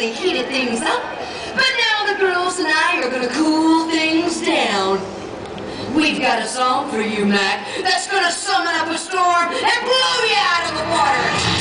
they heated things up, but now the girls and I are gonna cool things down. We've got a song for you, Mac, that's gonna summon up a storm and blow you out of the water.